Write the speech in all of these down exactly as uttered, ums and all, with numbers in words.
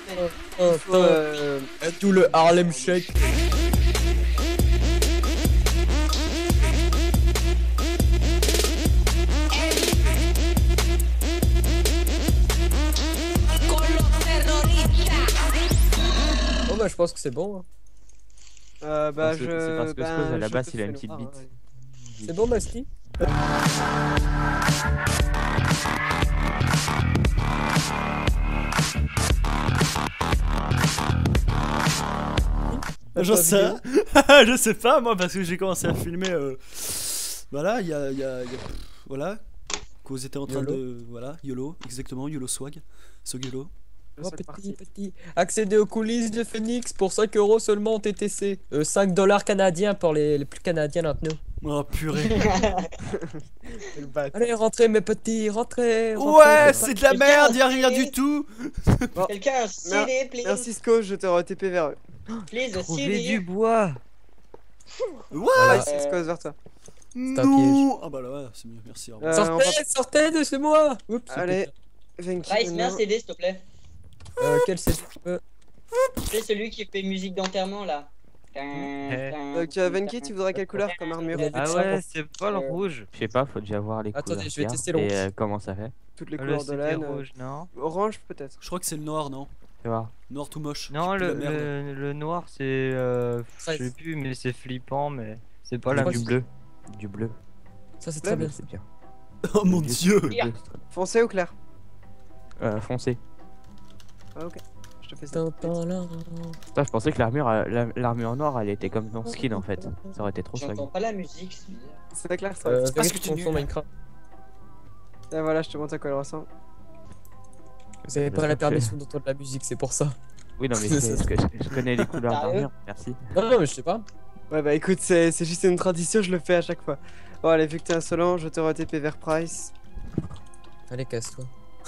Oh, euh, tout le Harlem Shake. Oh bah je pense que c'est bon. Hein. Euh, bah je... C'est parce que ben, Skos à la je base te il a fais une le petite voir, bite. ouais. C'est bon Basti. Je sais, je sais pas moi parce que j'ai commencé à filmer. Euh... Voilà, il y a, y a, y a... voilà, que vous étiez en train YOLO. de, voilà, YOLO, exactement, YOLO swag, swag YOLO. Oh, C'est petit, parti. petit. Accéder aux coulisses de Phoenix pour cinq euros seulement en T T C. Euh, cinq dollars canadiens pour les, les plus canadiens d'entre nous. Oh purée. C'est le bâtard. Allez, rentrez mes petits, rentrez. rentrez Ouais, mes c'est de la merde, y a rien du tout. Quelqu'un un Siri, please. Merci Sko, je te re-T P vers eux. Please, a Trouver Siri. du bois. Ouais. Ouais, c'est Sko vers toi. un Non. Ah bah là, ouais, c'est mieux, merci. au revoir. Euh, on Sortez, sortez de chez moi. Oups, Allez, Venki. Rice, mets un maintenant. C D s'il te plaît. Euh, quel c'est euh, C'est celui qui fait musique d'enterrement là. Donc euh, Venki, tu voudrais quelle couleur comme armure? Ah ouais, c'est pas le Euh, rouge. Je sais pas, faut déjà voir les Attendez, couleurs je vais qu'il y a tester le et rouge. euh, comment ça fait. Toutes les Le couleurs de c'était l'âne. euh, rouge, non. Orange peut-être. Je crois que c'est le noir, non? Tu vois. Noir tout moche. Non, qui pue le, la merde. le, le noir c'est. Euh, je sais treize. plus, mais c'est flippant, mais c'est pas Je la crois du que bleu. Du bleu. Ça c'est Ouais, très Le bien. c'est bien. Oh mon Le bleu, dieu. le bleu, c'est très bien. Foncé ou clair? Euh, foncé. Ah ok. Je te fais ça. Tintin, là. Putain, je pensais que l'armure euh, la- l'armure noire elle était comme ton skin en fait. Ça aurait été trop swag. J'entends pas la musique. c'est bizarre. C'est clair ça. Euh, parce parce que que t'es tu nul. son Minecraft. Et voilà, je te montre à quoi elle ressemble. Vous avez Le pas la fait. permission d'entendre la musique, c'est pour ça. Oui, non, mais C'est c'est ça. parce que je, je connais les couleurs Sérieux d'armure, merci. Non, non, mais je sais pas. Ouais bah écoute, c'est c'est juste une tradition, je le fais à chaque fois. Bon allez, vu que t'es insolent, je te re-T P vers Price. Allez, casse-toi.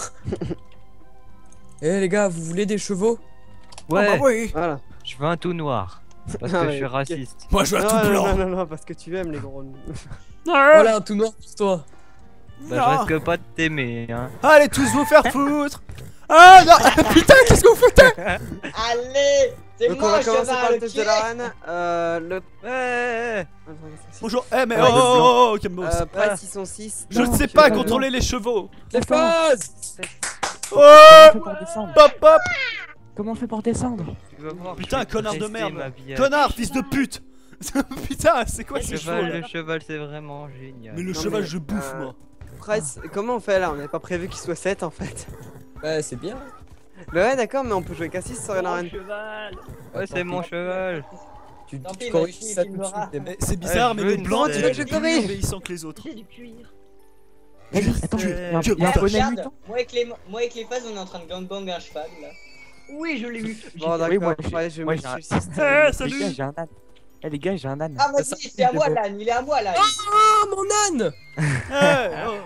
Eh les gars, vous voulez des chevaux? Ouais, Ah bah oui. Voilà. je veux un tout noir. Parce Ah que ouais, je suis ok. raciste. Moi je veux non, un tout non, blanc. non, non, non, parce que tu aimes les gros. Voilà un tout noir pour toi. Bah, Non. je risque pas de t'aimer, hein. Allez tous vous faire foutre. Ah non. Putain, qu'est-ce que vous foutez? Allez, c'est Donc on moi va le commencer par cheval. le test de la reine. Euh, le... Ouais. Bonjour. Eh mais Ouais, oh, le blanc. oh, oh, calme-toi. Euh, Price, ils sont six. Je ne sais pas contrôler les chevaux. Les phases. Oh. Comment on fait pour descendre Pop pop. Comment on fait pour descendre Tu vas voir, Putain, je vais connard de tester merde. ma vie à- Connard, fils de pute. Putain, c'est quoi Le ces chevaux cheval, là? le cheval c'est vraiment génial. Mais le Non, cheval mais, je bouffe euh, moi. Price, comment on fait là? On n'avait pas prévu qu'il soit sept en fait. Ouais, c'est bien. Bah ouais, d'accord, mais on peut jouer qu'à six sur une arène. cheval. Ouais, c'est mon cheval. Tu, Tant tu pis, corriges Maxime, ça il tout de filmera. suite. Eh, C'est bizarre, Ouais, mais je le veux une blanc selle. tu veux que je est plus corrige obéissant que les autres. C'est du cuir. Vas-y, attends, Tu- il y a un- tu- il y a un attends, poney Regarde, mutant. moi avec les moi avec les phases on est en train de gangbang un cheval là. Oui, je l'ai vu. Bon, Oui, moi, d'accord, j'ai- ouais, je moi, me j'ai un- suis six. Eh, Les gars, salut. j'ai un âne. Eh les gars, j'ai un âne. Ah Ça, vas-y, c'est à moi l'âne, il est à moi là. Ah, mon âne. Eh, oh.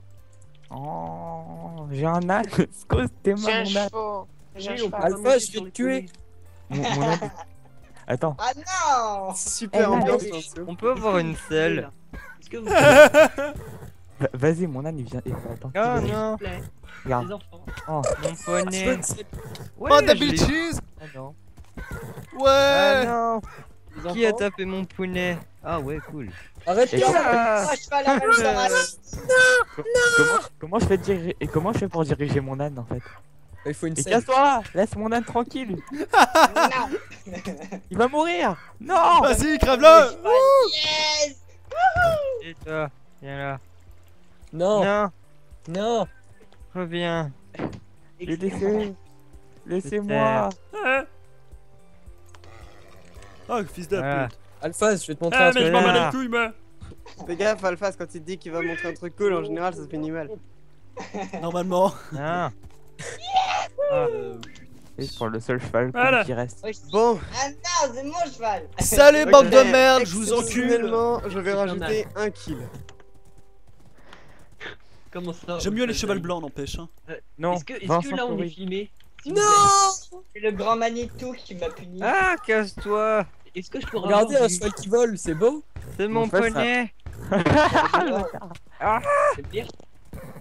Oh, j'ai un âne. Skos, t'es J'ai un mal, mon âne. cheval. J'ai un Oui, cheval. Alpha, je vais te tuer. Mon, mon âne. Attends, Ah non. Super Eh, ambiance là, en dessous. on peut avoir une selle. Est-ce que vous Va- Vas-y, mon âne il vient. il- Attends, Ah il- non. regarde. Les enfants. Oh, mon poney. Ouais, Oh, je double l'ai- cheese. Ah non. Ah Ouais. non. Les Qui a enfants. tapé mon poney? Ah ouais, cool. Arrête Et toi. comment- Ah, cheval à la ça rate. Comment, comment je fais diriger et comment je fais pour diriger mon âne en fait? Il faut une Et selle. casse-toi! Laisse mon âne tranquille! Non. Il va mourir! Non! Vas-y, crève-le. Yes. Et toi, viens là. Non, Non, non. reviens. J'ai laissé. Laissez-moi. Eh. Oh, fils de Voilà. pute. Alpha, je vais te montrer Eh, un mais truc. je m'en bats là. les couilles, mais. Fais gaffe, Alphas, quand il te dit qu'il va montrer un truc cool, en général ça se finit mal. Normalement. Non. Euh, Et pour le seul cheval Voilà. qui reste. Ouais, je- Bon, Ah non, c'est mon cheval. Salut, Ok. bande de merde, je vous encule. exceptionnellement, je vais rajouter un kill. Comment ça? J'aime mieux les chevals blancs, n'empêche. Hein. Non. Est-ce que, est Vincent que là on est Corrie. filmé? S'il vous Non. C'est le grand Manitou qui m'a puni. Ah, casse-toi! plaît. Est-ce que je peux Regardez avoir un du- cheval qui vole, c'est beau. C'est mon Mon frère, poney! C'est bien.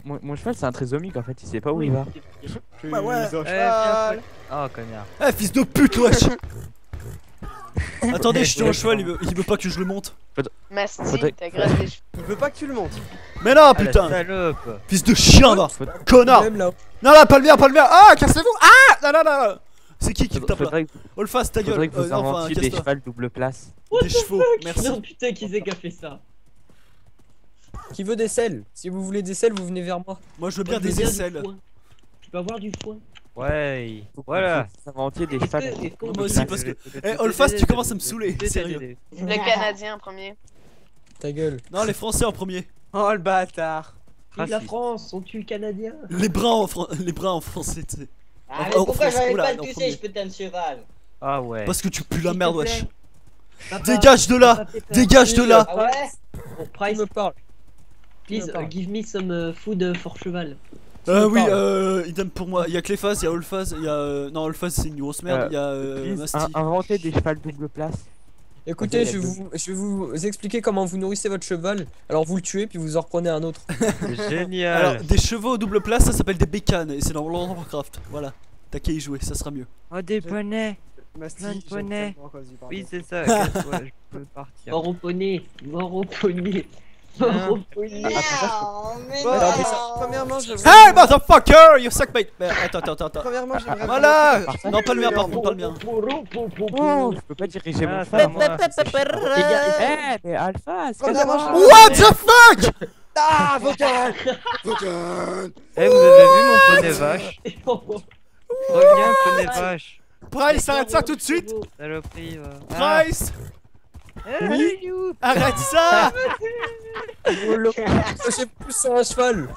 mon, mon cheval c'est un trisomique en fait, il sait pas où il va. Bah ouais. Ils ont Eh, cheval. Oh, connard. Eh, fils de pute, wesh. Attendez, je suis un cheval, il veut, il veut pas que je le monte. Masti, Faudrait- t'as grave des cheveux. Il veut pas que tu le montes. Mais non, Ah, la putain. salope. Fils de chien, va. Connard. Même là. Non, là, pas le mien, pas le mien. Ah, cassez-vous. Ah, non, non, non, non. C'est qui qui me tape là? Faudrait, Olfas, ta gueule. faudrait que vous Euh, non, enfin, inventiez des casse-toi. chevals double place. Des chevaux, merci. Non, putain, qui c'est qui a fait ça? Qui veut des selles? Si vous voulez des selles, vous venez vers moi. Moi, je veux bien Moi, je veux des du aisselles. foin. Tu peux avoir du foin. Ouais. Faut que Voilà. vous inventiez des Est-ce chevals. que- est-ce qu'on Moi peut- aussi, parce que. Eh, Olfas, tu commences à me saouler, sérieux. Le Canadien en premier. Ta gueule. Non, les Français en premier. Oh le bâtard. Vive la France, on tue le Canadien. Les bruns en, Fran- les bruns en français, tu sais. Ah, mais Oh, pourquoi France, j'arrive oula, pas à le en toucher, premier. je peux un cheval. Ah ouais. Parce que tu pues la S'il merde, te wesh. plaît. Papa, Dégage de là. papa, papa. Dégage de là. Ah ouais? Oh, Qui Price, me parle? please me parle. uh, give me some uh, food uh, for cheval. Euh, me oui, parle. euh, idem pour moi. Il y a Cléphas, il y a Olfas, il y a. euh, Non, Olfas, c'est une grosse merde. Euh, Il y a euh, Please, Masti. in- inventez des chevals double place. Écoutez, Ok, je vais, deux. vous, je vais vous expliquer comment vous nourrissez votre cheval. Alors vous le tuez, puis vous en reprenez un autre. Génial. Alors, des chevaux double place, ça s'appelle des bécanes. Et c'est dans World of Warcraft. Voilà. T'as qu'à y jouer, ça sera mieux. Oh, des poneys. Masti, Plein de j'aime poneys. tellement quand tu parles. Oui, c'est ça. casse-toi, je peux partir. Mort au poney, mort au poney, Non. mort au poney. Bon, Non, alors, mais premièrement, je Hey, motherfucker, you suck mate. Mais attends, attends, attends, attends. Premièrement, j'aimerais Voilà. vous- Non, pas le mien, par contre, pas le mien. Oh, je peux pas diriger mon Ah, cheval. c'est moi. Eh, mais Alpha, c'est Premièrement, quoi je- What the fuck? Ah, Vocal Vocal. Eh, vous avez vu mon poney vache? Reviens, poney vache. Price, arrête ça tout de suite. Saloperie, va. Ah. Price, Eh, you. arrête ça. Accrochez-vous tous sur un cheval.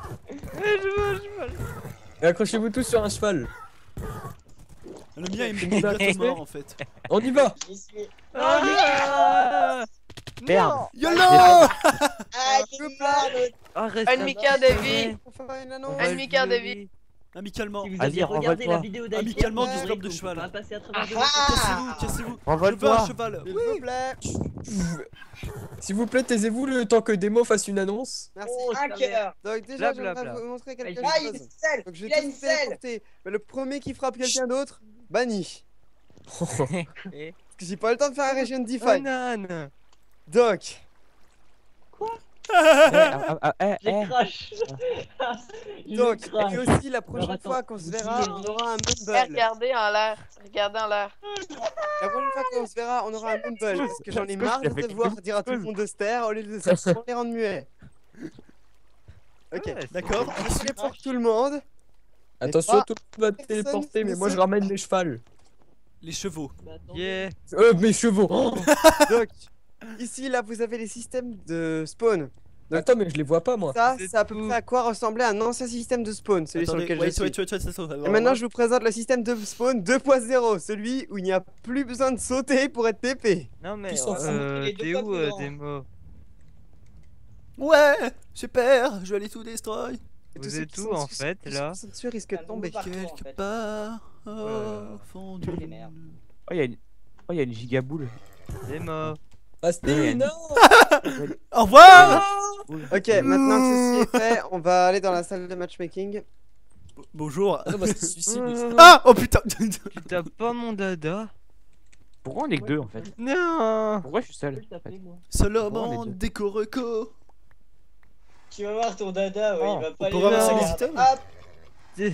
Et accrochez-vous tous sur un cheval. Le mien, il me met bientôt mort en fait. On y va. J'y suis. Ah. Merde. YOLO. Ah, j'ai mort, l'autre. Arrête. Un demi-quart de vie. On fait une annonce. Un demi-quart de vie. Amicalement. Si vous Vas-y, aviez regardé renvole-toi. la vidéo d'Aïe, Amicalement vous du savez slope de qu'on cheval. peut pas passer à travers de Ah. Cassez-vous, cassez-vous. Je veux un Renvole-toi. cheval. S'il vous plaît. S'il vous plaît, taisez-vous le temps que Demo fasse une annonce. Merci. Oh, un cœur. Donc déjà, Bla, bla, j'aimerais bla. vous montrer quelque Ah, il a une chose. selle. Donc je Il a vais une tous selle. téléporter. Mais le premier qui frappe quelqu'un d'autre, banni. Parce Eh. que j'ai pas le temps de faire un Region Oh, Define. nan. Donc, Eh, ah, ah, eh, J'ai eh. crash. Il donc, crash. et aussi la prochaine Alors, attends. fois qu'on se verra, on aura un Eh, Mumble. Regardez en l'air. Regardez en l'air. La prochaine fois qu'on se verra, on aura un Mumble. Parce que j'en ai marre de Avec devoir le dire à tout le monde de se taire au lieu de simplement les rendre muets. Ok, Ouais, c'est D'accord. cool. je téléporte tout le monde. Attention, pas tout le monde va te personne téléporter, mais ne moi je se- ramène les chevals. Les chevaux. Mais attendez. Yeah. Euh, mes chevaux. Oh Donc, ici, là, vous avez les systèmes de spawn. Attends, mais je les vois pas moi. Ça, C'est c'est à peu tout. près à quoi ressemblait un ancien système de spawn, celui sur Attendez, lequel wait, je suis. wait, wait, wait, wait, wait, Et maintenant, je vous présente le système de spawn deux point zéro, celui où il n'y a plus besoin de sauter pour être T P. Non, mais Ils sont fous. euh, Les deux t'es fois où, euh, plus Demo? Ouais, super, je vais aller tout destroy. Et Vous tous ceux êtes qui où, sont en dessus- fait, tous ceux là qui sont dessus risquent de Calme-vous tomber. pas. Partout, en Quelque fait. part là. au fond du Les merdes. Oh, il y a une. Oh, il y a une gigaboule. Demo. Basti, Ouais. non. Au revoir. Ok, maintenant que ceci est fait, on va aller dans la salle de matchmaking. Bonjour. Ah non, bah c'est suicide. Ah, oh putain. Tu tapes pas mon dada? Pourquoi on est que deux en fait? Non. Pourquoi je suis Je seul peux le taper, moi. Seulement Bon, les deux. décorico. Tu vas voir ton dada, ouais, Oh, il va on pas peut aller ramasser voir. les items Hop. Eh,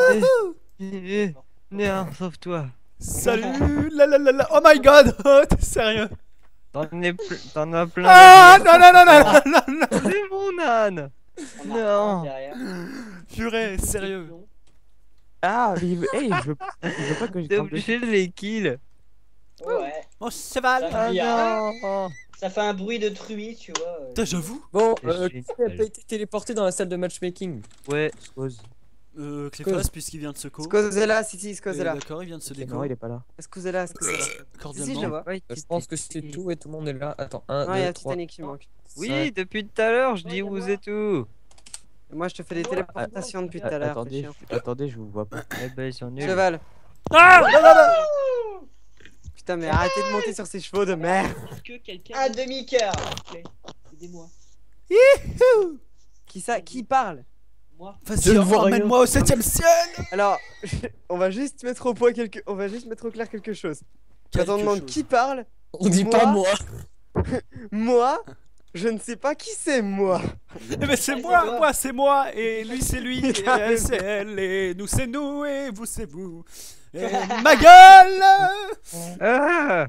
eh, Non, sauve-toi. Salut. La la la la. Oh my god. Oh, t'es sérieux? T'en es ple- t'en as plein. Ah, non non non non non non non. C'est mon âne. On a Non. un derrière. Purée, sérieux. Ah, mais il veut. Hey, je veux, je veux pas que je T'es grimpe dessus. obligé de les kill. Ouais. Mon cheval. Ça, Ah non. ça fait un bruit de truie, tu vois. euh. Putain, j'avoue. Bon, C'est euh, génial. qui n'a pas été téléporté dans la salle de matchmaking? Ouais. Cause. Euh, Cléphas, puisqu'il vient de se co. Scozella, si, si, Et Scozella. D'accord, il vient de se Non, déco. il est pas là. Scozella, Scozella. Si, si, je le Cordialement. vois. Ouais, Je pense que c'est tout et tout le monde est là. Attends, un, Non, il y a deux, trois. Titanic qui manque. Oui, depuis tout à l'heure, je dis où vous êtes où. Moi, je te fais des téléportations depuis tout à l'heure. Attendez, fais chier. je- attendez, je vous vois pas. Eh ben, ils sont nuls. Cheval. Ah, non, non, non. Putain, mais arrêtez de monter sur ces chevaux de merde. Est-ce que quelqu'un. Un demi-cœur. Aidez-moi. Qui ça Qui parle moi. Je Vas-y, ne vois rien. emmène-moi au septième ciel. Alors, on va juste mettre au point quelque... On va juste mettre au clair quelque chose. Quand on Quelque demande chose. qui parle, On dit pas moi. moi, je ne sais pas qui c'est moi. Eh ben c'est Ah, moi, c'est moi. moi c'est moi, et lui c'est lui, et Ah, elle mais- c'est elle, et nous c'est nous, et vous c'est vous. Et ma gueule. Ah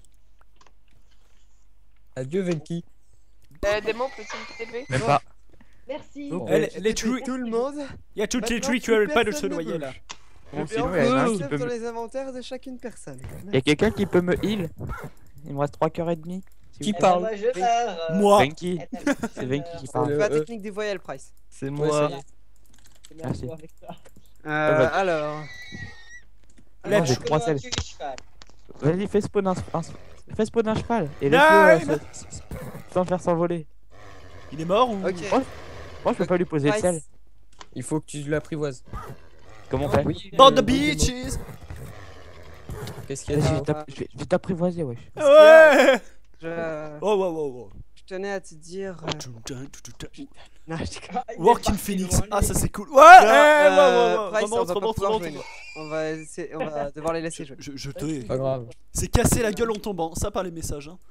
Adieu Venki. Euh, démon, peux-tu me T P? Même pas. Merci. Oh. Elle- J'ai les tué trucs- tout le monde. Il y a toutes les Maintenant, trucs, plus pas de se personne ne noyer bouge. là. Bon, Je sinon, vais il y en a un envoyer qui un peut dans me... les inventaires de chacune personne. Il y a quelqu'un qui peut me heal. Il me reste trois cœurs et demi. Qui Eh ben, parle? moi, je meurs. euh, Moi. Venki. eh ben, je C'est Venki qui meurs. parle. Le- Fais la euh, technique des voyelles, Price. C'est Ouais, moi. ça y est. Merci. Avec ça. Euh, bah. alors. Là, Alors, j'ai comment trois selles. tu es, cheval Vas-y, fais spawn un, un- fais spawn un cheval. Et Nine. laisse-le euh, se- sans le faire s'envoler. Il est mort ou Ok. Moi, je peux pas lui poser le Price. sel. Il faut que tu l'apprivoises. Comment on fait Oui. Bande de euh, oui, bitches. Qu'est-ce qu'il y a Vas-y, je dit vais t'app- je vais- je vais t'apprivoiser, wesh. Ouais. Je... Oh wow wow wow. je tenais à te dire. euh, Non, je déconne. Ah, il est Work in parti Phoenix. loin, Ah lui. ça c'est cool. Ouais. Non, eh, euh, ouais, ouais, ouais. Price, on Remonte, va pas remonte, pouvoir remonte. jouer. On va, essayer... on va devoir les laisser jouer. Je, je te Pas grave. C'est casser la gueule en tombant, ça par les messages. Hein.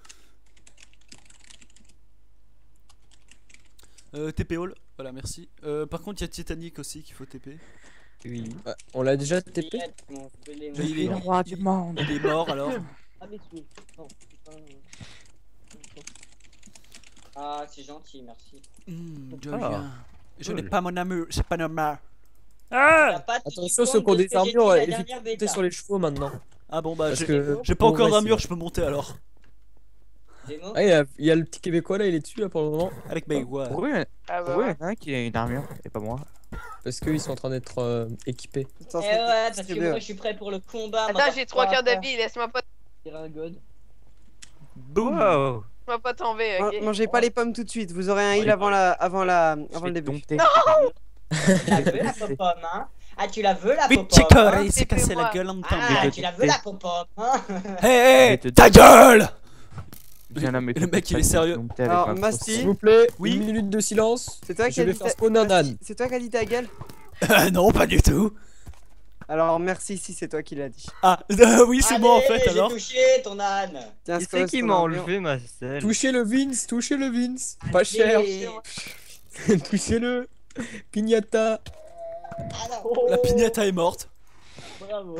Euh, T P all, voilà merci. Euh, par contre il y a Titanic aussi qu'il faut T P. Oui. Ouais, on l'a déjà T P. Mon pelé, mon Mais il est- Le roi du monde. Il est mort alors. Ah, mes souhaits. Non, c'est pas, euh, Ah, c'est gentil, merci. Mmh, je Ah, viens. Je n'ai cool. pas mon amour, c'est pas normal. T'as Ah, pas tenu Attention, compte ceux qui ont de des ce que j'ai dit armures, la évitez dernière de monter bêta. sur les chevaux maintenant. ah bon bah Parce j'ai que. j'ai pas encore Ouais, d'armure, c'est- je peux monter alors. Démon. Ah, il y, a- il y a le petit Québécois là, il est dessus là pour le moment. Avec mes ouais. Pourquoi il y en a- Ah bah pourquoi il y ouais. en a un qui a une armure et pas moi? Parce qu'ils sont en train d'être euh, équipés. Eh ouais, parce que moi je suis prêt pour le combat. Attends, j'ai trois cœurs de vie, laisse-moi pas, God. Boum. Wow. laisse-moi pas tomber, ok? Mangez pas les pommes tout de suite, vous aurez un heal avant, la... avant, la... Je avant vais le début. dompter. Tu la veux la popome, hein? Ah, tu la veux la Vite popome? checker, hein il s'est cassé la Moi. gueule en même temps. Ah, vais tu te la veux tester. la popome, hein? Hé hé, vais te ta gueule. Viens là, mais Le mec, il est sérieux. dompter avec Alors, ma Masti, grosse- S'il vous plaît, Oui. une minute de silence. c'est toi qui Je as vais dit faire ta- spawn un Masti, âne. C'est toi qui as dit ta gueule. Non, pas du tout. Alors merci si c'est toi qui l'as dit. Ah, euh, oui, c'est moi en Allez, fait alors. J'ai touché ton âne. Tiens, Qui Scott, c'est qui ton m'a armure. enlevé ma selle? Touchez le Vince, touchez le Vince. Pas cher. Allez. Touchez-le. Pignata. Ah non. La pignata est morte. Bravo.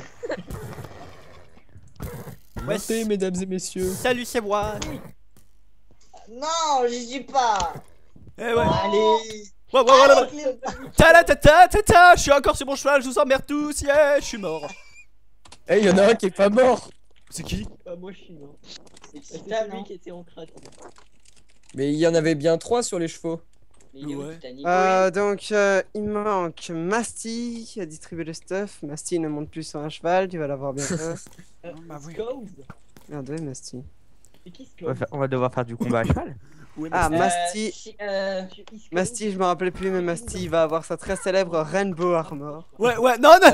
Montez, mesdames et messieurs. Salut, c'est moi. Non, j'y suis pas. Eh ouais. Allez. Ouais, ouais, ouais, ouais. Avec les- Ta ta ta ta ta ta, je suis encore sur mon cheval, je vous emmerde tous, yeah, je suis mort. Eh, il y en a un qui est pas mort. C'est qui? Pas moi, je suis mort. C'est C'est Titan, celui non? qui était en cratère. Mais il y en avait bien trois sur les chevaux. Mais il est où, Ouais. Titanic? Euh, donc euh, il me manque Masti qui a distribué le stuff. Masti ne monte plus sur un cheval, tu vas l'avoir bientôt. Euh, bah oui. Scouse. Merde, ouais, Masti. C'est qui On va, Scouse? faire- on va devoir faire du combat à cheval. Ouais, Ah, mais- Euh, Masti. chi- euh, Masti, je me rappelle plus, mais Masti il va avoir sa très célèbre Rainbow Armor. Ouais, ouais, non, non.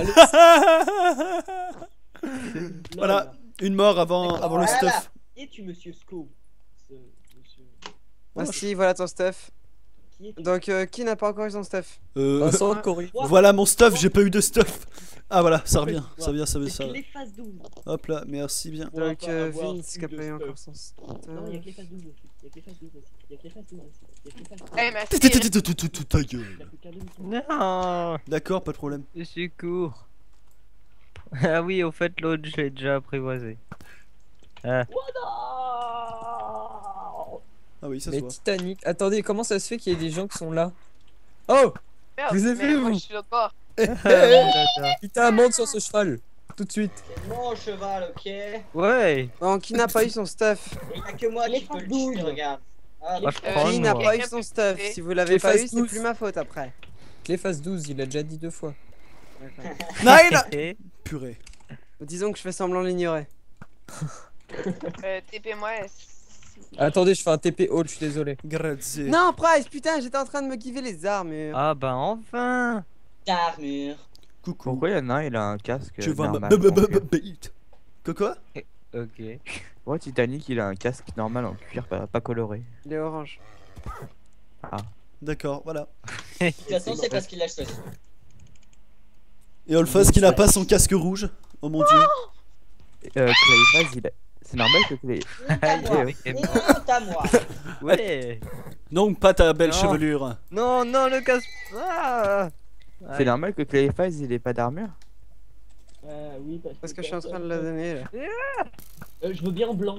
Lol. Voilà, une mort avant, avant le Voilà. stuff. Qui es-tu, monsieur Scouse? Ce monsieur- Masti, voilà ton stuff. Qui es-tu? Donc, euh, qui n'a pas encore eu son stuff? Euh, Vincent, Cory. voilà mon stuff, j'ai pas eu de stuff. Ah voilà, ça revient, ça vient, ça vient, ça C'est que vient. les phases douze. Hop là, merci bien. On va Donc, pas euh, avoir Vince plus qui a de pas eu stuff. encore son stuff. Non, il y a que les phases douze aussi. Il y a que les phases douze aussi. Il y a que les phases douze aussi. Il y a que les phases douze. Eh, ma Ta- fille, ta- ta- ta- ta- ta- ta gueule. Il a plus qu'un demi. Non, D'accord, pas de problème. je suis court. Ah oui, au fait, l'autre, je l'ai déjà apprivoisé. Ah, Ah oui, ça se Mais voit. Titanic. Attendez, comment ça se fait qu'il y ait des gens qui sont là? Oh! merde, vous avez mais vu, moi, vous je suis de l'autre bord. Putain, monte sur ce cheval. Tout de suite. C'est mon cheval, ok? Et ouais, Bon, qui n'a pas eu son stuff? il y a que moi Les qui peux le douze. tuer, regarde. Ah, moi je Euh, prends Qui le n'a noir. pas eu son stuff? Si vous l'avez Les pas phases eu, c'est douze. plus ma faute après. Les phases douze, il a déjà dit deux fois. Nine. Et Purée. Disons que je fais semblant de l'ignorer. Euh, T P-moi. Attendez, je fais un T P haut, je suis désolé. Grazie. Non, Price, putain, j'étais en train de me giver les armes. Ah bah enfin. D'armure. Coucou. Pourquoi il y en a un, il a un casque Tu veux un normal b- b- en b- cuir. bait? Quoi quoi? Ok. Pourquoi Titanic il a un casque normal en cuir pas, pas coloré? Il est orange. Ah. D'accord, voilà. De toute façon, c'est parce qu'il l'a choisi. Et Olphas qui n'a pas son casque rouge. Oh mon dieu. Euh, Clayface, il a... C'est normal que Clay... Honte à moi. ouais. Honte à moi. Ouais. Non, pas ta belle Non. chevelure. Non, non, le casse. Ah. C'est normal que Clayface, il ait pas d'armure. Euh, oui, parce, Parce que je suis en train de la donner là. Euh, je veux bien en blanc.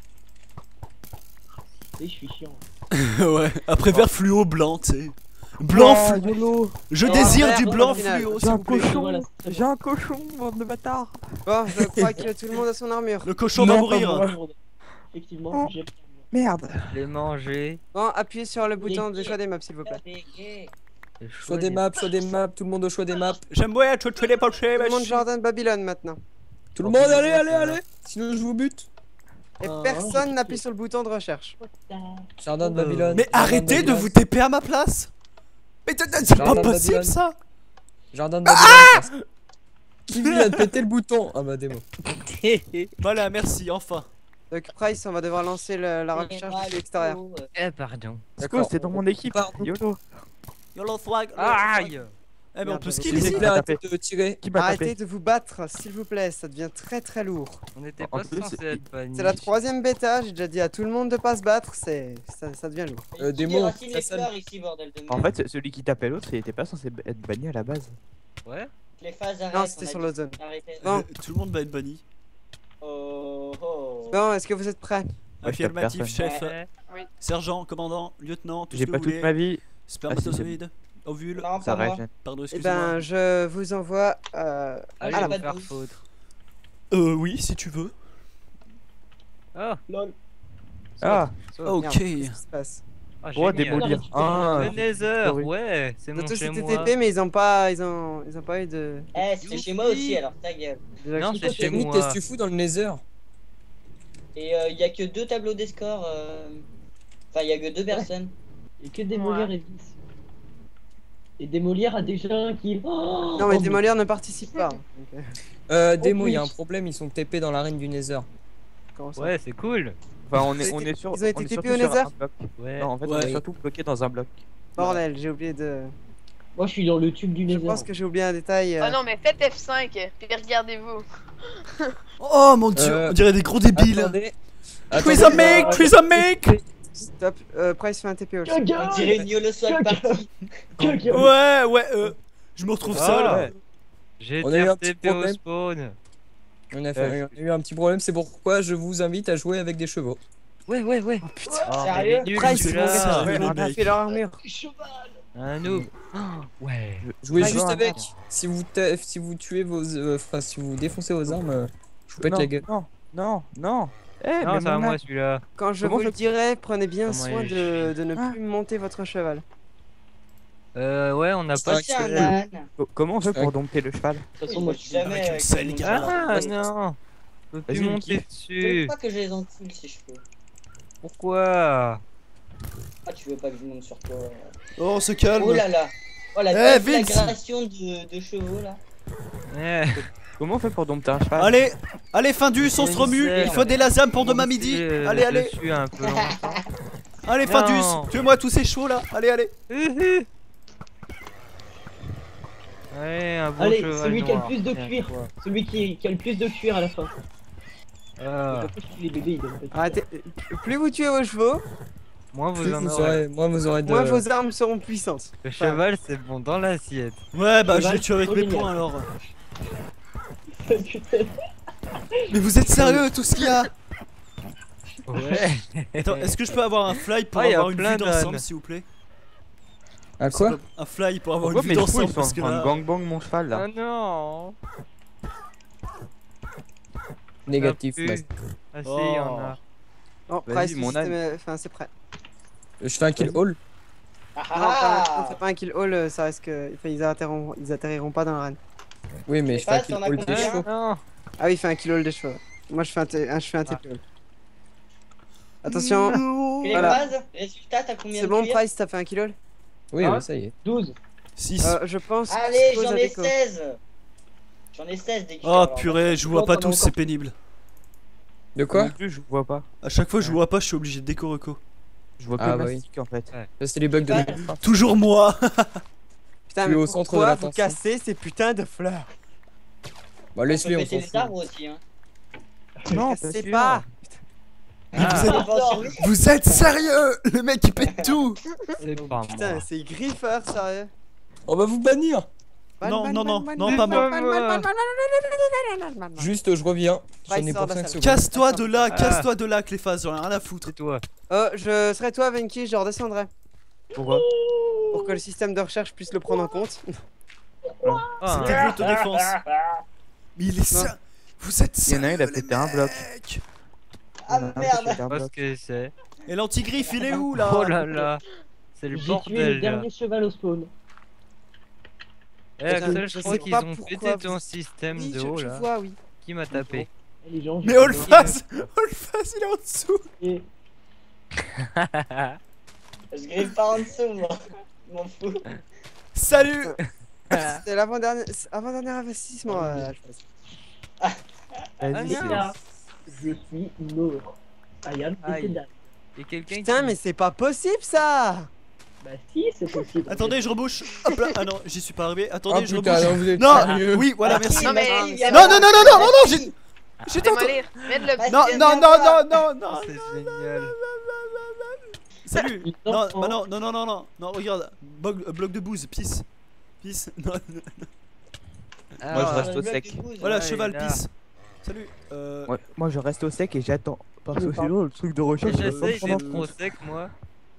Et je suis chiant. Ouais, après vert fluo blanc, tu sais. Blanc Oh, fluo. YOLO. Je Non, désire vert, du au blanc final. fluo, J'ai s'il un vous plaît. cochon. Voilà, c'est J'ai un cochon, bande de bâtards. Bon, je crois que tout le monde a son armure. Le cochon va Non, mourir. pas bon. Effectivement, j'ai. Merde. Je l'ai mangé. Bon, appuyez sur le bouton de choix des maps s'il vous plaît. J'ai Choix des maps, choix des maps, tout le monde au choix des maps. J'aime bien tu les pochés, Tout le monde Jordan Babylone maintenant. Tout le monde, allez, allez, allez. Sinon je vous bute. Et Ah, personne j'ai n'appuie cliqué. sur le bouton de recherche. Jardin de Babylone. Mais Jardin arrêtez de Babylone. vous T P à ma place. Mais t- t- c'est pas Jardin de possible Babylone. ça. Jardin de Babylone. Qui vient de péter le bouton? Ah bah démo. Voilà, merci, enfin. Donc Price, on va devoir lancer le- la recherche de l'extérieur. Eh, pardon. D'accord, c'est dans mon équipe. Pardon. YOLO. Yolo swag. Aïe. Eh mais on Merde, peut j'avais skill S'il ici. vous Qui plaît, m'a arrêtez tapé de tirer. Qui m'a Arrêtez tapé? de vous battre, s'il vous plaît, ça devient très très lourd. On était En pas plus, censé c'est- être bannis. C'est la troisième bêta, j'ai déjà dit à tout le monde de pas se battre, c'est ça, ça devient lourd. Euh, Des démo, racines ça les sonne. fleurs ici, bordel de merde. En fait, celui qui tapait l'autre, il était pas censé être banni à la base. Ouais. Les phases arrêtent. Non, c'était on a sur dit. l'ozone. Arrêtez. Bon. Euh, Tout le monde va être banni. Oh oh. Bon, est-ce que vous êtes prêts? Ouais, je tape Affirmatif, personne. chef. Ouais. Sergent, commandant, lieutenant, tout ce J'ai que pas vous toute voulez. ma vie. Spermatozoïde, ovule. Non, Ça pas moi. régène. Pardon, Eh excusez-moi. ben, je vous envoie euh, Allez, à la on va main. faire foutre. Euh, oui, si tu veux. Ah. Lol. Ah, Oh, Ok. merde, qu'est-ce qui se passe? Ah, pour génial. démolir. Ah, Ah, Le Nether, sorry. ouais, c'est T'as mon tous chez été moi. T P, mais ils ont pas, ils ont, ils ont pas eu de. Eh, c'est chez moi aussi, alors ta gueule. Déjà, Non, qui- c'est chez Technique, moi. qu'est-ce que tu fous dans le Nether? Et il y a que deux tableaux des scores. euh, Enfin, il y a que deux personnes. Et que démolir et vice. Et démolir a déjà un kill. Oh, Non, mais oh, Démolir ne participe pas. Donc, euh, Euh, démo, il y a plus. un problème, ils sont T P dans l'arène du Nether. comment ça Ouais, c'est cool. Enfin, on est, Ils ont on été- est sur. ils ont été on est T P surtout au sur Nether un bloc. Ouais. Non, en fait, on Ouais. est surtout bloqué dans un bloc. Bordel, j'ai oublié de. Moi je suis dans le tube du Je Nether. pense que j'ai oublié un détail. euh, Oh non, mais faites F cinq, puis regardez-vous. Oh mon dieu, Euh, on dirait des gros débiles. Attendez. Trisamic, Trisamic. Stop, euh, Price fait un T P aussi. On dirait une YOLO swag party. Ouais, ouais, euh. Je me retrouve Ah, seul. ouais. J'ai On a eu été un petit R T P au problème. spawn. On a, fait, on a eu un petit problème, c'est pourquoi je vous invite à jouer avec des chevaux. Ouais, ouais, ouais. Oh putain. Oh, Sérieux mais il est nul, Price, celui-là. mon gars, ça, ouais, le on a mec. fait leur armure. Un noob. Oh, ouais. Jouez Ouais, juste jouez avec. un Si vous, ta- si vous tuez vos. euh, Enfin, si vous défoncez vos armes, euh, je vous pète Non, la gueule. non, non, non. Eh, Non, mais c'est à mon moi âge. celui-là. Quand je Comment vous le je- dirai, prenez bien Comment soin il de, de ne Ah. plus monter votre cheval. Euh, ouais, on n'a pas de C'est C'est un vrai. âne. Co- Comment on fait Ouais. pour dompter le cheval? De toute façon, moi je suis Jamais. Avec une euh, selle, comme- gars. Ah non. Je peux plus Vas-y, monter kiffe. Je veux dessus. pas que je les encule si je peux. Pourquoi? Ah, tu veux pas que je monte sur toi. Oh, on se calme. Oh là là. Oh la Eh, Vince. déflagration de, de chevaux là. Eh, Comment on fait pour dompter un cheval? Allez, allez, fin du, on se Une remue. selle. Il faut des lasams pour demain midi. euh, Allez, allez. dessus un peu longtemps. Allez, fin Non. du, tuez-moi tous ces chevaux là. Allez, allez. Uhu. Allez, un bon Allez, cheval celui qui a le noir, plus de tiens, cuir. toi. Celui qui, qui a le plus de cuir à la fin. Ah, Après, je tue les bébés, ils donnent pas de cuir. Arrêtez. Plus vous tuez vos chevaux, moi vous Plus en vous aurez. aurez, moi, vous aurez de. moins vos armes seront puissantes. Le cheval c'est bon dans l'assiette. Ouais, bah je Cheval, l'ai tué avec trop mes génial. poings alors. Putain. Mais vous êtes sérieux, tout ce qu'il y a? Ouais. Attends, est-ce que je peux avoir un fly pour Ah, y a avoir une plein vue d'ensemble, d'ânes. s'il vous plaît? À quoi? Un fly pour avoir Pourquoi une mes vue chevaux ils d'ensemble sont en parce que train de là. gangbang mon cheval là? Ah non. Négatif. Ah, mais- Ah si, Oh. y en a. Bon, Vas-y, Price, mon le âne. système est- enfin, c'est prêt. Je fais un kill haul. Ah Non, pour l'instant, ah. c'est pas un kill haul, euh, ça risque. Enfin, ils atterriront, ils atterriront pas dans l'arène. Oui, mais Mais je fais un pas, kill t'en as haul des combien chevaux. Non. Ah oui, il fait un kill haul des chevaux. Moi, je fais un, T- un- je fais un T P haul. Attention, Et les Voilà. bases, résultat, t'as combien c'est de bon, cuir? Price, t'as fait un kill haul? Oui, Ah. oui, ça y est. douze. six. Euh, je pense. que Allez, c'est cause j'en à ai déco. seize. J'en ai seize des cuirs. Oh alors. purée, je vous vois pas tous, c'est pénible. De quoi? Non plus, je vois pas. À chaque fois, je vous vois pas, je suis obligé de déco reco. Je vois que Ah, le bah oui. mastic en fait. Ça, c'est les bugs de Ouais. Minecraft. Toujours moi. Putain, Tu mais es au centre de pourquoi vous l'attention. cassez ces putains de fleurs? Bah, On peut laisse-les, on péter s'en les fout. arbres aussi, hein. Non, Cassez sûr. pas. Mais vous, êtes... Ah, bon, oui. vous êtes sérieux? Le mec il pète tout. C'est pas Putain, moi. c'est Griffer, sérieux. On va vous bannir. Ban, Non, ban, non, ban, non, ban, non, ban, pas ban, moi. ban, ban, ban, ban, ban, ban, ban, ban, ban. Juste, je reviens. J'en Ouais, ai sors pour de la cinq salle. secondes. Casse-toi de là, Ah. casse-toi de là, Cléphas, j'en ai rien à foutre. C'est toi. Oh, je serais toi, Venki, je redescendrai. Pourquoi? Pour que le système de recherche puisse le prendre en compte. Ah, C'était de l'autodéfense. Mais il est Non. ça. Vous êtes Il y en a un, il a sérieux, pété les un bloc. mecs. Ah Il y en a un qui a merde. pété un je sais pas ce bloc. que c'est. Et l'antigriffe, il est où là? Oh là là. C'est le J'ai tué le bordel là. dernier cheval au spawn. Eh Attends, Axel, je je crois sais qu'ils pas ont pourquoi pété vous- ton système Oui, de je, haut je là. vois, oui. Qui m'a tapé? Eh, Les gens, Mais j'ai- Olphas, Olphas, il est en dessous. Et- Je griffe pas en dessous, moi. Je m'en fous. Salut. C'était l'avant-dernier avant-dernier investissement. euh, je pense. Vas-y, Ah, c'est- Là, je suis mort. I am Aïe. dead. Et quelqu'un Putain, qui... mais c'est pas possible ça. Bah si, c'est possible. Attendez, je rebouche. Hop là. Ah non, j'y suis pas arrivé. Ah Attendez, je putain, rebouche. non, vous êtes Non, sérieux. oui, voilà, merci. Non, mais- Vas-y, viens Non, voir. non, non, non, non, non, non, j'ai. J'étais en train- Démolir. Mets de le. Vas-y, Non, viens non, non, voir. non, non, non. C'est génial. Salut. Il Non, t'entend. bah non, non, non, non, non, non, regarde. Bloc, euh, bloc de bouse, pisse. Pisse. Non, non. Ah, Moi, je Ah, reste le au bloc sec. de bouse. Voilà, Ouais, cheval, là. pisse. Salut. Euh. Ouais, moi je reste au sec et j'attends. Parce que Je sinon le truc de recherche il va pas me J'essaye prendre d'être en trop compte. sec moi.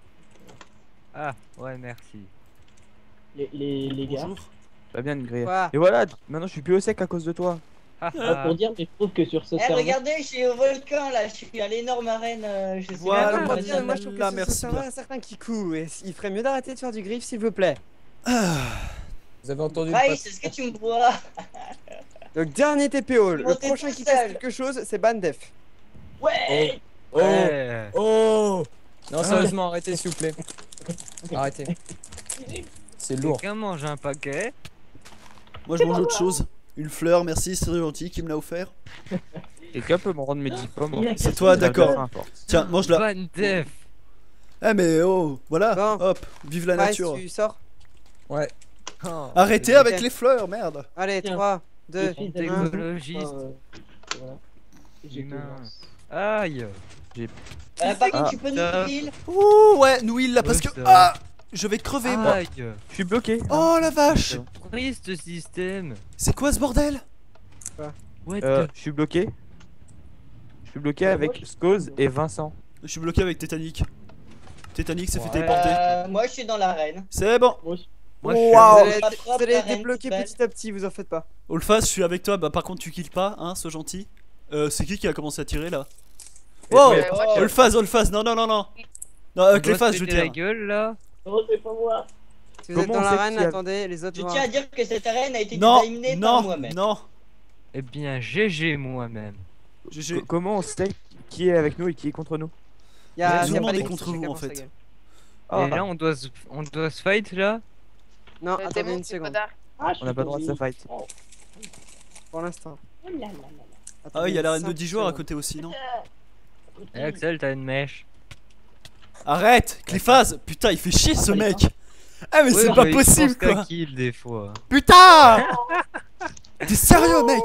Ah, ouais, merci. Les, les, les gars, Bonjour. Pas bien de griller. Quoi? Et voilà, maintenant je suis plus au sec à cause de toi. Ah, pas ah. pour dire, mais je trouve que sur ce Eh, serveur, regardez, je suis au volcan là, je suis à l'énorme arène. euh, Je sais Voilà. pas Pas comment pour ça dire, mais moi je s'appelle. trouve Là, que merci ce serveur bien. a certains qui couent et il ferait mieux d'arrêter de faire du griffe s'il vous plaît. Vous avez entendu le Bryce, pat- est-ce que tu me vois? Donc dernier T P O, le Monter prochain tout qui seul. casse quelque chose c'est Bandef. Ouais. Oh, Ouais. oh. Non, sérieusement, arrêtez s'il vous plaît. Arrêtez. C'est lourd. Quelqu'un mange un paquet. Moi, je mange autre chose. Une fleur, merci, c'est très gentil qui me l'a offert. Quelqu'un peut me rendre mes dix pommes. Il a hein. C'est toi, Ça va d'accord. faire un force. Tiens, mange-la. Van Def. Eh, mais oh, voilà. Bon. Hop, vive la Bryce, nature. tu sors. Ouais. Oh, Arrêtez c'est avec les fleurs, merde. Allez, Tiens. trois, deux, Je suis des un. écologistes. euh, voilà. Et je te Humain. lance. Aïe. Euh, par contre, Ah, tu peux nous ça- heal? Ouh, ouais, Nouil là, parce Ouais, que. ça. Ah, je vais crever, moi. Aïe. Je suis bloqué. Oh la vache. Triste système. C'est quoi ce bordel? What Euh, the- je suis bloqué. Je suis bloqué avec Skoz et Vincent. Je suis bloqué avec Titanic. Titanic s'est fait Ouais. téléporter. Euh, moi je suis dans l'arène. C'est bon. Moi, je- Moi, je suis- Waouh. Vous Oh, allez pas être- propre, vous allez la être reine débloqué poubelle. petit à petit, vous en faites pas. Olphas, je suis avec toi. Bah, par contre, tu kills pas, hein, ce gentil. Euh, c'est qui qui a commencé à tirer là? Et- Wow. mais- Euh, moi, je- Olphas, Olphas, non, non, non, non. Non, On avec doit les phases, se je péter la tire. gueule là. Oh, c'est pas moi. Si vous êtes Comment dans on sait l'arène, qui a- attendez, les autres Je vont tiens à dire que cette arène a été Non, designée par non, moi-même. non. Eh bien, G G moi-même. G G. Co- Comment on sait qui est avec nous et qui est contre nous? Il y a, Tout il y le a monde pas est les contre chacun vous, en pour sa fait. gueule. Ah, Et là, on doit se, on doit se fight là. Non, Le attendez démon, une c'est seconde. codard. Ah, je on n'a suis pas le droit de se tombé. fight. Oh, Pour l'instant. oh là là là là. Ah, oui, il y a l'arène de cinq dix joueurs à secondes. côté aussi, non? Eh, Axel, t'as une mèche. Arrête, Cliffaz. Putain, il fait chier ce mec. Ah, mais c'est Ouais, pas mais il possible pense qu'à quoi. kill des fois. Putain. T'es sérieux, mec?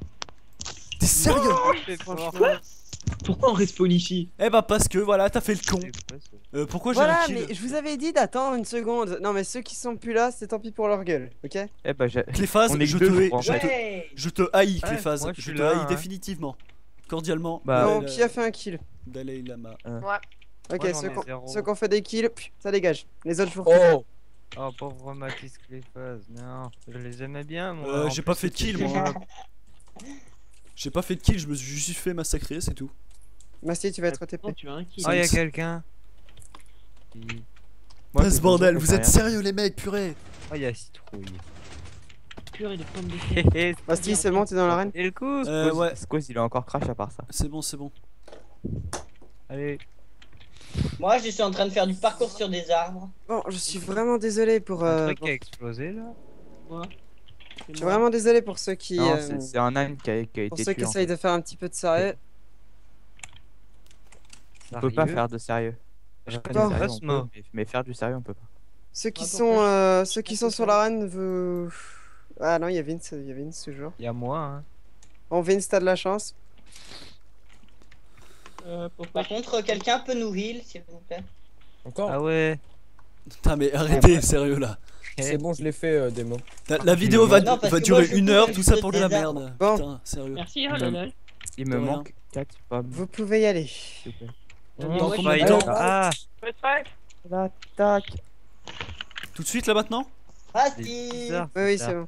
T'es sérieux? Franchement. Pourquoi on respawn ici? Eh bah, parce que voilà, t'as fait le con. Euh, pourquoi j'ai Voilà, un kill? mais je vous avais dit d'attendre une seconde. Non, mais ceux qui sont plus là, c'est tant pis pour leur gueule, ok? Eh bah, j'ai- Cliffaz, On est je que deux, te je hais. crois, en Je fait. te, Ouais. je te haïs, Ouais, Cliffaz. moi, je Je suis te là, haïs hein. définitivement. Cordialement. Bah, Non, Dalai- qui a fait un kill? Dalai Lama. Moi. Ok, Moi, j'en ceux ai qui ont- zéro. ceux qui ont fait des kills, pff, ça dégage. Les autres, je vous recule. Oh. Oh, pauvre Mathis Cléphas. Non, je les aimais bien moi. Euh, En j'ai plus, pas fait de c'était kill, des moi. gens- J'ai pas fait de kill, je me suis juste fait massacrer, c'est tout. Masti, tu vas être T P. Oh, tu as un kill. Oh, y'a quelqu'un. moi, Pas c'est ce bordel, bon, vous je êtes fais sérieux les mecs, purée. Oh, y'a citrouille. Purée de pommes de terre. Et Masti, c'est bon, t'es dans l'arène? le coup. Euh, Skoz- ouais, Skoz, il a encore crash à part ça. c'est bon, c'est bon. Allez. Moi je suis en train de faire du parcours sur des arbres. Bon, je suis vraiment désolé pour. Un Euh, truc pour- qui a explosé là. Moi. Je suis vraiment désolé pour ceux qui. Non, euh, c'est- c'est un âne qui a, qui a Pour été ceux qui tué. en essayent fait. de faire un petit peu de sérieux. On peut pas Sérieux faire de sérieux. Je peux du pas. sérieux, on Osmo. peut, mais, mais faire du sérieux, on peut pas. Ceux qui Ah, sont, pourquoi euh, ceux qui sont sur l'arène, vous... Ah non, il y a Vince, il y a Vince toujours. Il y a moi, hein. Bon, Vince, t'as de la chance. Euh, pourquoi Par contre, quelqu'un peut nous heal, s'il vous plaît. Encore Ah ouais. Putain, mais arrêtez, sérieux là. C'est bon, je l'ai fait, euh, démon. La, la vidéo va, Non, parce va que durer moi, je une peux heure, rajouter tout ça pour de la des arbres. merde. Bon. Putain, sérieux. Merci, oh là là. Il De me rien. manque quatre pommes. Vous pouvez y aller. s'il vous plaît. Non, Dans mais moi, combien je Bah, suis il de en- temps Ah, Là, tac. Tout de suite là maintenant Ah c'est si. bizarre. Oui, oui, ça. c'est bon.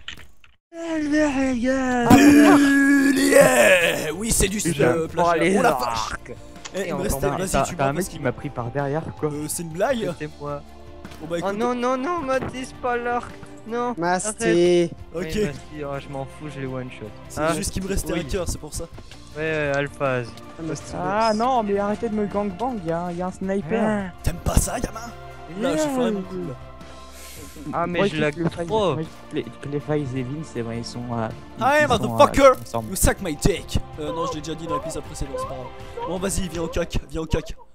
Yeah Oui, c'est du Je euh, prends plagiat. les Oh la arcs. vache. Eh, il Et me on restait. t'en- Vas-y, T'as tu t'as vas un parce mec qui qu'il m'a pris par derrière, quoi. Euh, c'est une blague C'est moi. Bon bah Oh écoute. non, non, non, Mathis, pas l'arc. Non. Masty. Ok. Ouais, Masty, oh, je m'en fous, je l'ai one shot. C'est Ah, juste qu'il me restait oui. un cœur, c'est pour ça. Ouais, ouais, Alphaz. Ah, Masty. Ah non, mais arrêtez de me gangbang, il y, a un- y a un sniper. T'aimes pas ça, gamin Là, je ferai mon coup là. Ah, mais Moi, je la kiffe le Faze- trop. moi, je kiffe les, les Faze et Vince, c'est vrai, ils sont. euh, ils- Hey, ils sont, motherfucker euh, ensemble. You suck my dick Euh, non, je l'ai déjà dit dans l'épisode précédent, c'est pas grave. Bon, vas-y, viens au coq, viens au coq.